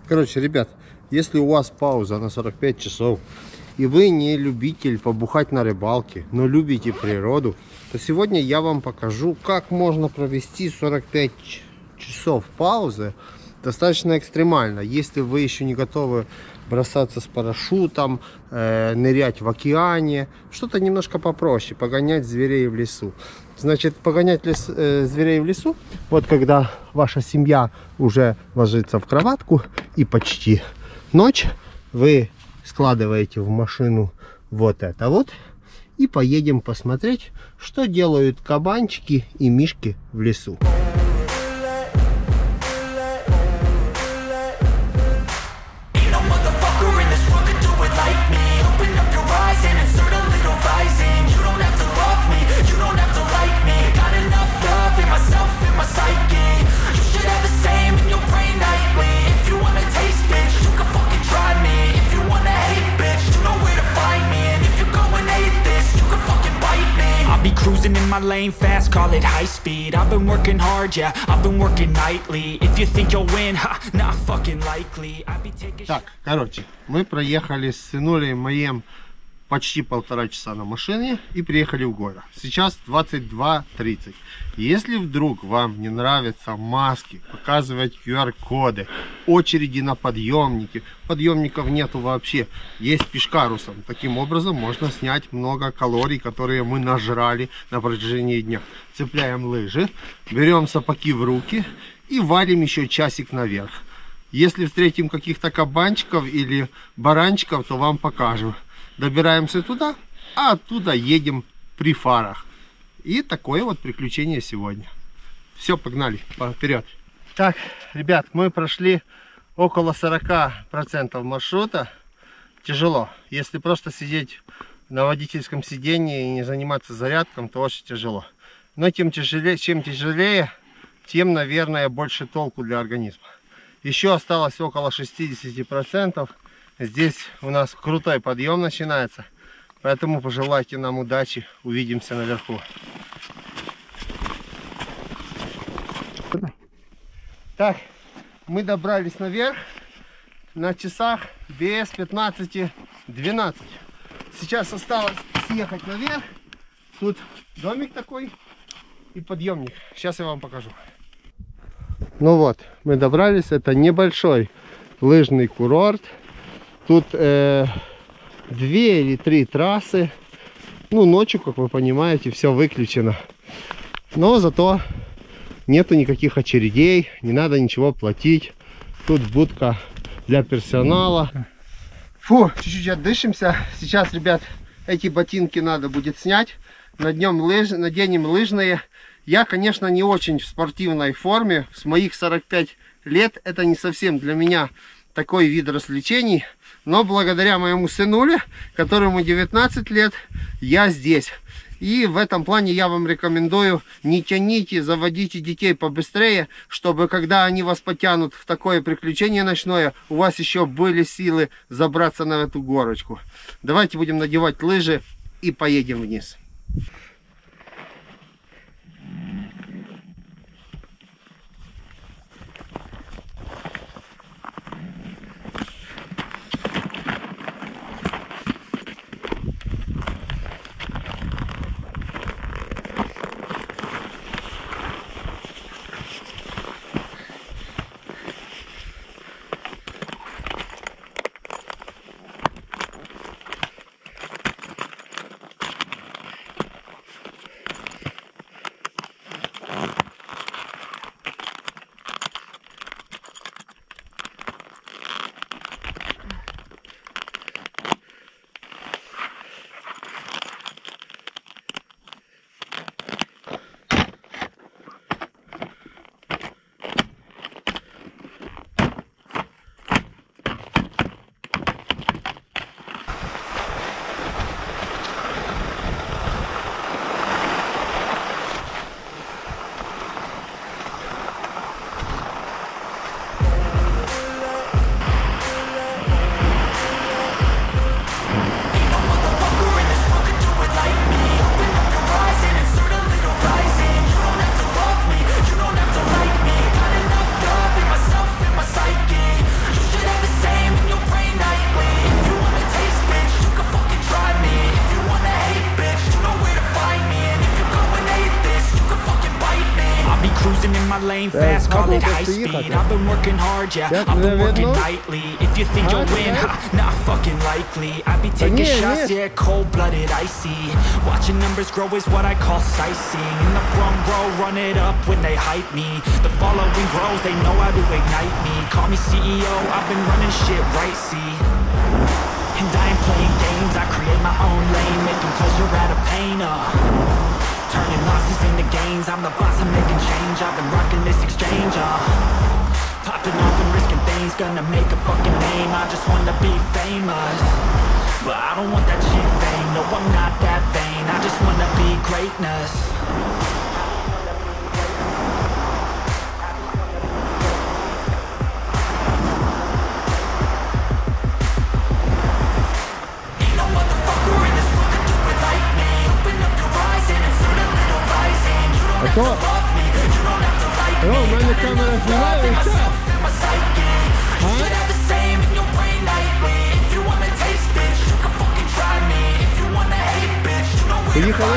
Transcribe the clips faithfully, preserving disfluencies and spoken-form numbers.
Короче, ребят, если у вас пауза на сорок пять часов, и вы не любитель побухать на рыбалке, но любите природу, то сегодня я вам покажу, как можно провести сорок пять часов паузы достаточно экстремально. Если вы еще не готовы бросаться с парашютом, э, нырять в океане, что-то немножко попроще, погонять зверей в лесу. Значит, погонять лес, э, зверей в лесу, вот когда ваша семья уже ложится в кроватку и почти ночь, вы складываете в машину вот это вот и поедем посмотреть, что делают кабанчики и мишки в лесу. Cruising in my lane fast, call it high speed. I've been working hard, yeah, I've been working nightly. If you think you'll win, ha, not fucking likely. I be taking... Так, короче, мы проехали с сынулей моим почти полтора часа на машине и приехали в город. Сейчас двадцать два тридцать. Если вдруг вам не нравятся маски, показывать ку ар коды, очереди на подъемники, подъемников нету вообще, есть пешкарусом. Таким образом можно снять много калорий, которые мы нажрали на протяжении дня. Цепляем лыжи, берем сапоги в руки и валим еще часик наверх. Если встретим каких-то кабанчиков или баранчиков, то вам покажем. Добираемся туда, а оттуда едем при фарах. И такое вот приключение сегодня. Все, погнали, вперед. Так, ребят, мы прошли около сорока процентов маршрута. Тяжело. Если просто сидеть на водительском сидении и не заниматься зарядком, то очень тяжело. Но тем тяжелее, чем тяжелее, тем, наверное, больше толку для организма. Еще осталось около шестидесяти процентов. Здесь у нас крутой подъем начинается, поэтому пожелайте нам удачи, увидимся наверху. Так, мы добрались наверх, на часах без пятнадцати двенадцать. Сейчас осталось съехать наверх, тут домик такой и подъемник, сейчас я вам покажу. Ну вот, мы добрались, это небольшой лыжный курорт. Тут э, две или три трассы. Ну, ночью, как вы понимаете, все выключено. Но зато нету никаких очередей, не надо ничего платить. Тут будка для персонала. Фу, чуть-чуть отдышимся. Сейчас, ребят, эти ботинки надо будет снять. Наденем, лыж... Наденем лыжные. Я, конечно, не очень в спортивной форме. С моих сорока пяти лет это не совсем для меня такой вид развлечений. Но благодаря моему сынуле, которому девятнадцать лет, я здесь. И в этом плане я вам рекомендую: не тяните, заводите детей побыстрее, чтобы когда они вас потянут в такое приключение ночное, у вас еще были силы забраться на эту горочку. Давайте будем надевать лыжи и поедем вниз. lane fast, call it high speed. I've been working hard, yeah, I've been working nightly. If you think you'll win, ha, not fucking likely. I be taking shots, yeah, cold-blooded, icy. Watching numbers grow is what I call sightseeing. In the front row, run it up when they hype me. The following grows, they know how to ignite me. Call me C E O, I've been running shit right, see. And I ain't playing games, I create my own lane, making pleasure out of pain, uh turning losses into gains, I'm the boss, I'm making change. I've been rocking this exchange, uh popping off and risking things, gonna make a fucking name. I just wanna be famous, but I don't want that cheap fame. No, I'm not that vain, I just wanna be greatness. А то... О, у мене камера знімає, що? Поїхали?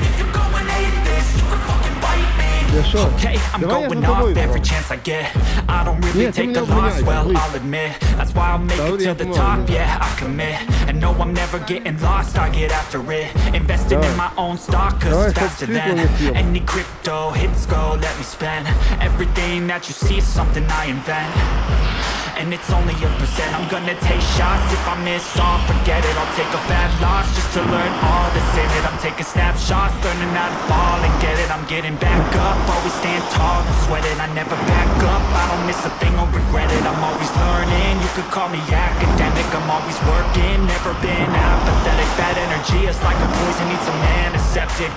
Okay, I'm going off every chance I get. I don't really take a loss, well, I'll admit. That's why I'll make it to the top, yeah, I commit. And no, I'm never getting lost, I get after it. Investing in my own stock, cause it's faster than any crypto hits go, let me spend. Everything that you see is something I invent. And it's only a percent. I'm gonna take shots. If I miss all, forget it. I'll take a bad loss just to learn all that's in it. I'm taking snapshots, learning how to fall and get it. I'm getting back up, always stand tall and sweat it. I never back up, I don't miss a thing or regret it. I'm always learning, you could call me academic. I'm always working, never been apathetic. Bad energy is like a poison, need some antiseptic.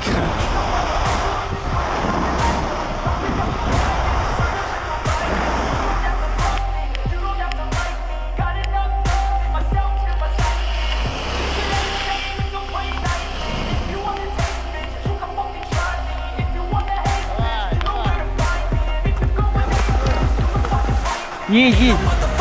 Иди.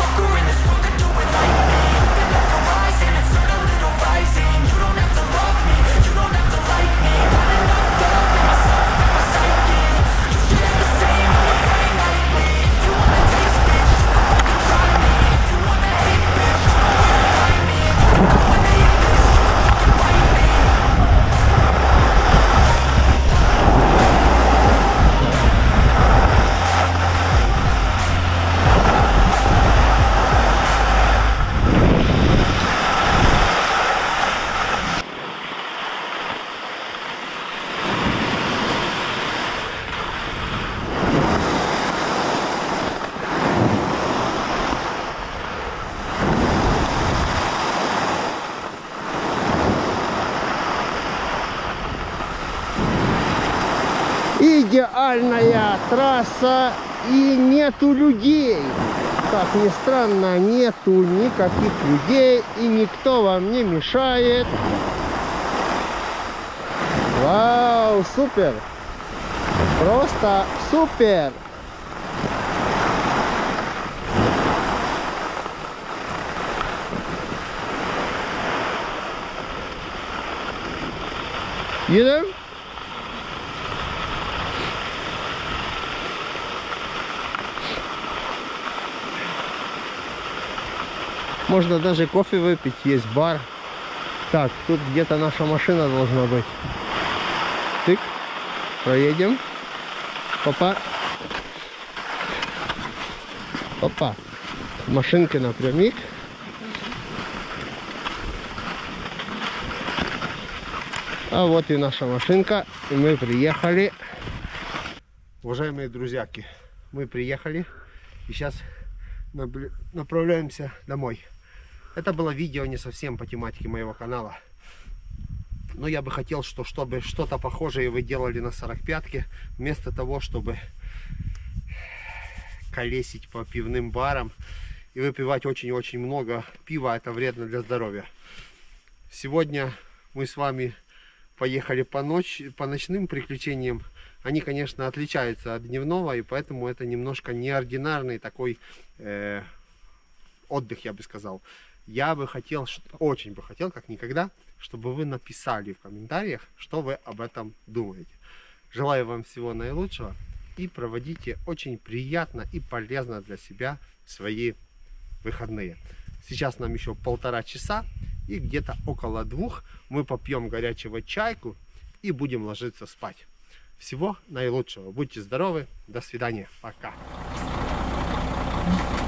Идеальная трасса и нету людей. Как ни странно, нету никаких людей и никто вам не мешает. Вау, супер! Просто супер! Едем? Можно даже кофе выпить, есть бар. Так, тут где-то наша машина должна быть. Тык, проедем. Опа. Опа. Машинки напрямик. А вот и наша машинка. И мы приехали. Уважаемые друзьяки, мы приехали. И сейчас направляемся домой. Это было видео не совсем по тематике моего канала. Но я бы хотел, что, чтобы что-то похожее вы делали на сорок пятке. Вместо того, чтобы колесить по пивным барам и выпивать очень-очень много пива. Это вредно для здоровья. Сегодня мы с вами поехали по, ночь, по ночным приключениям. Они, конечно, отличаются от дневного, и поэтому это немножко неординарный такой э, отдых, я бы сказал. Я бы хотел, очень бы хотел, как никогда, чтобы вы написали в комментариях, что вы об этом думаете. Желаю вам всего наилучшего. и проводите очень приятно и полезно для себя свои выходные. Сейчас нам еще полтора часа, и где-то около двух мы попьем горячего чайку и будем ложиться спать. Всего наилучшего. Будьте здоровы. До свидания. Пока.